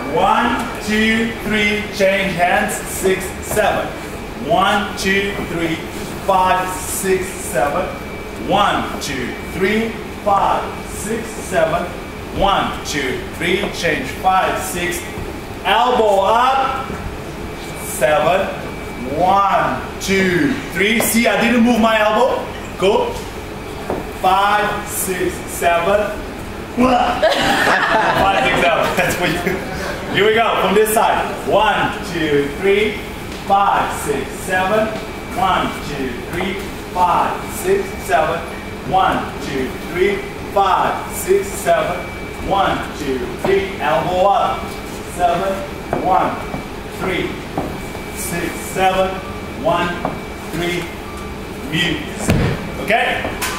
1, 2, 3, change hands, 6, 7. 1, 2, 3, 5, 6, 7. 1, 2, 3, 5, 6, 7. 1, 2, 3, change 5, 6. Elbow up. 7. 1, 2, 3. See, I didn't move my elbow. Go. 5, 6, 7. 5, 6, 7. That's for you. Here we go. From this side. 1, 2, 3, 5, 6, 7. 1, 2, 3, 5, 6, 7. 1, 2, 3, 5, 6, 7. 1, 2, 3. Elbow up. 7. 1, 3, 6, 7. 1, 3. Mute. Okay?